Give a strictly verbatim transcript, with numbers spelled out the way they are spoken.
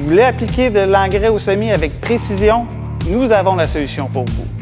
Vous voulez appliquer de l'engrais au semis avec précision? Nous avons la solution pour vous.